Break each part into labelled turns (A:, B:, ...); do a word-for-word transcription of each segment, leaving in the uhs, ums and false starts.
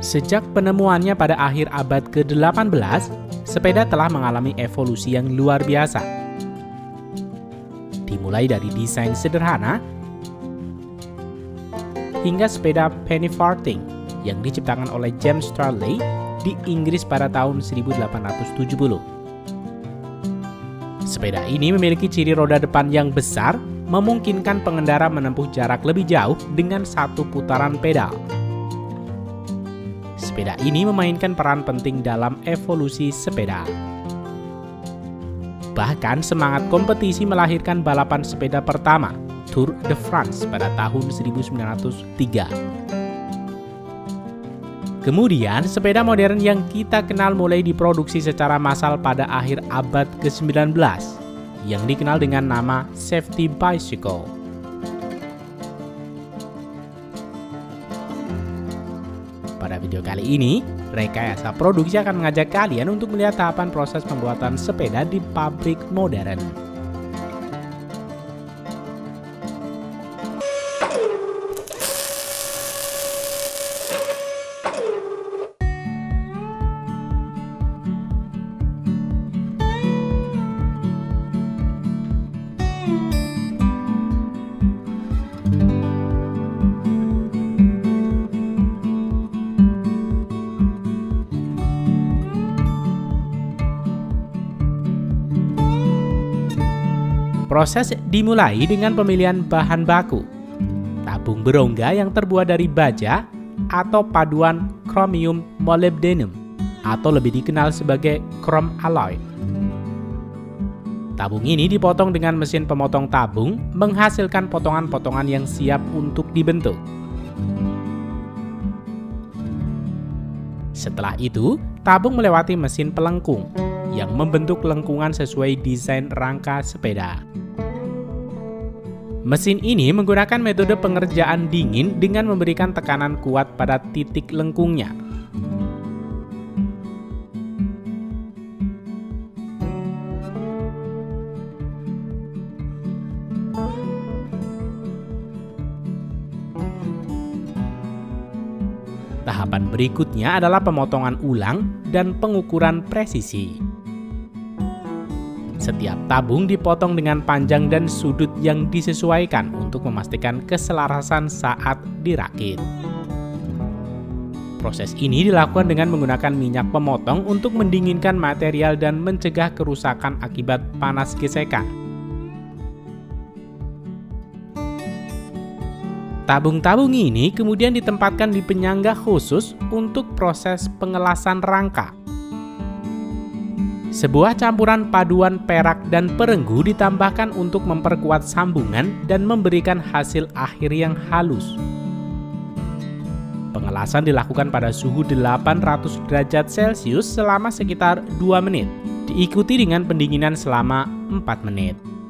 A: Sejak penemuannya pada akhir abad ke delapan belas, sepeda telah mengalami evolusi yang luar biasa. Dimulai dari desain sederhana, hingga sepeda penny farthing yang diciptakan oleh James Starley di Inggris pada tahun seribu delapan ratus tujuh puluh. Sepeda ini memiliki ciri roda depan yang besar, memungkinkan pengendara menempuh jarak lebih jauh dengan satu putaran pedal. Sepeda ini memainkan peran penting dalam evolusi sepeda. Bahkan semangat kompetisi melahirkan balapan sepeda pertama, Tour de France, pada tahun seribu sembilan ratus tiga. Kemudian, sepeda modern yang kita kenal mulai diproduksi secara massal pada akhir abad ke sembilan belas, yang dikenal dengan nama safety bicycle. Pada video kali ini, Rekayasa Produksi akan mengajak kalian untuk melihat tahapan proses pembuatan sepeda di pabrik modern. Proses dimulai dengan pemilihan bahan baku. Tabung berongga yang terbuat dari baja atau paduan chromium molybdenum atau lebih dikenal sebagai chrome alloy. Tabung ini dipotong dengan mesin pemotong tabung, menghasilkan potongan-potongan yang siap untuk dibentuk. Setelah itu, tabung melewati mesin pelengkung yang membentuk lengkungan sesuai desain rangka sepeda. Mesin ini menggunakan metode pengerjaan dingin dengan memberikan tekanan kuat pada titik lengkungnya. Tahapan berikutnya adalah pemotongan ulang dan pengukuran presisi. Setiap tabung dipotong dengan panjang dan sudut yang disesuaikan untuk memastikan keselarasan saat dirakit. Proses ini dilakukan dengan menggunakan minyak pemotong untuk mendinginkan material dan mencegah kerusakan akibat panas gesekan. Tabung-tabung ini kemudian ditempatkan di penyangga khusus untuk proses pengelasan rangka. Sebuah campuran paduan perak dan perenggu ditambahkan untuk memperkuat sambungan dan memberikan hasil akhir yang halus. Pengelasan dilakukan pada suhu delapan ratus derajat Celcius selama sekitar dua menit, diikuti dengan pendinginan selama empat menit.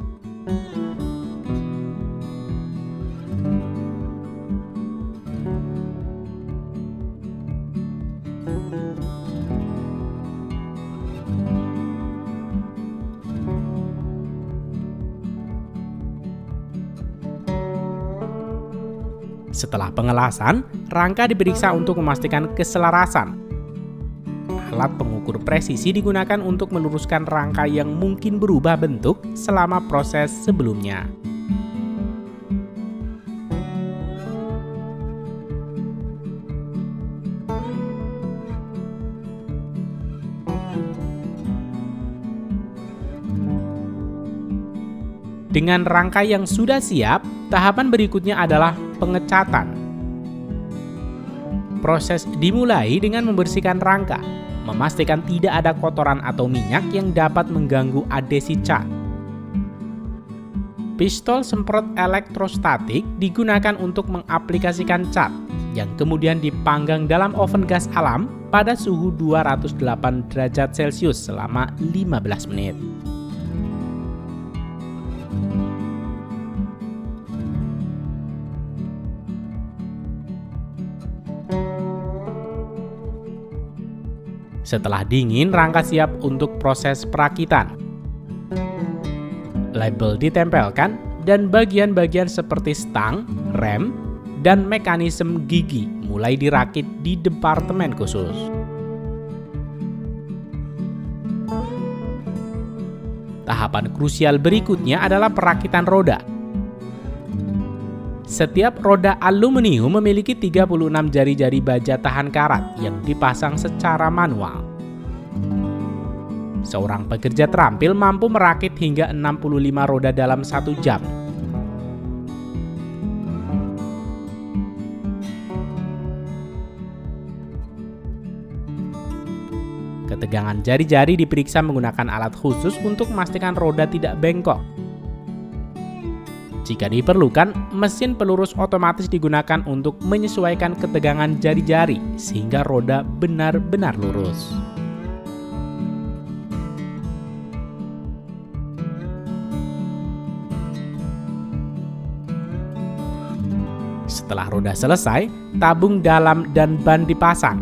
A: Setelah pengelasan, rangka diperiksa untuk memastikan keselarasan. Alat pengukur presisi digunakan untuk meluruskan rangka yang mungkin berubah bentuk selama proses sebelumnya. Dengan rangka yang sudah siap, tahapan berikutnya adalah pengecatan. Proses dimulai dengan membersihkan rangka, memastikan tidak ada kotoran atau minyak yang dapat mengganggu adhesi cat. Pistol semprot elektrostatik digunakan untuk mengaplikasikan cat, yang kemudian dipanggang dalam oven gas alam pada suhu dua ratus delapan derajat Celcius selama lima belas menit. Setelah dingin, rangka siap untuk proses perakitan. Label ditempelkan dan bagian-bagian seperti stang, rem, dan mekanisme gigi mulai dirakit di departemen khusus. Tahapan krusial berikutnya adalah perakitan roda. Setiap roda aluminium memiliki tiga puluh enam jari-jari baja tahan karat yang dipasang secara manual. Seorang pekerja terampil mampu merakit hingga enam puluh lima roda dalam satu jam. Ketegangan jari-jari diperiksa menggunakan alat khusus untuk memastikan roda tidak bengkok. Jika diperlukan, mesin pelurus otomatis digunakan untuk menyesuaikan ketegangan jari-jari sehingga roda benar-benar lurus. Setelah roda selesai, tabung dalam dan ban dipasang.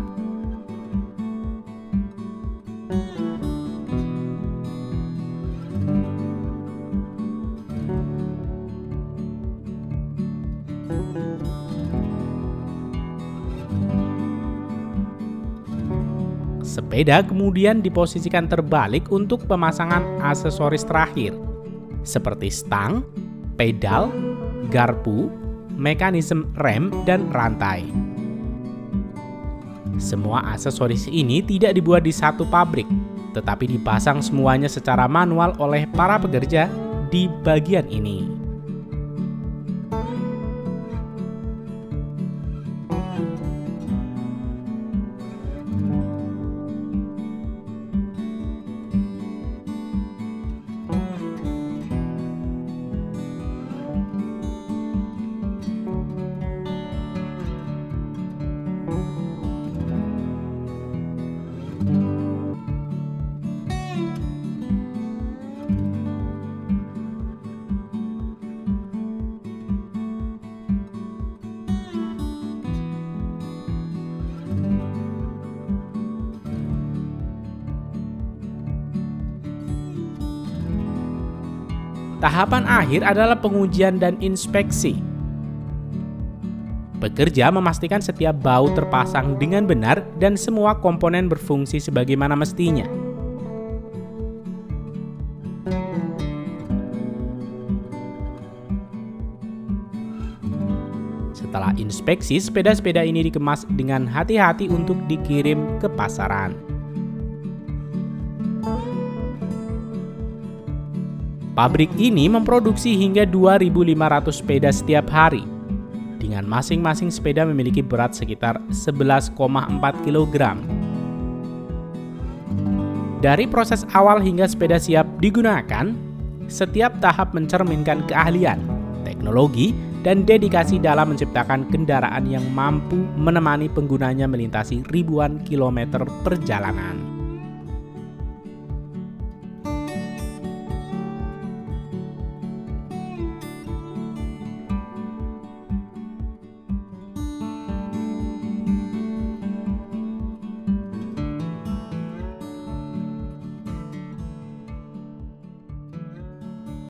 A: Sepeda kemudian diposisikan terbalik untuk pemasangan aksesoris terakhir, seperti stang, pedal, garpu, mekanisme rem, dan rantai. Semua aksesoris ini tidak dibuat di satu pabrik, tetapi dipasang semuanya secara manual oleh para pekerja di bagian ini. Tahapan akhir adalah pengujian dan inspeksi. Pekerja memastikan setiap baut terpasang dengan benar dan semua komponen berfungsi sebagaimana mestinya. Setelah inspeksi, sepeda-sepeda ini dikemas dengan hati-hati untuk dikirim ke pasaran. Pabrik ini memproduksi hingga dua ribu lima ratus sepeda setiap hari, dengan masing-masing sepeda memiliki berat sekitar sebelas koma empat kilogram. Dari proses awal hingga sepeda siap digunakan, setiap tahap mencerminkan keahlian, teknologi, dan dedikasi dalam menciptakan kendaraan yang mampu menemani penggunanya melintasi ribuan kilometer perjalanan.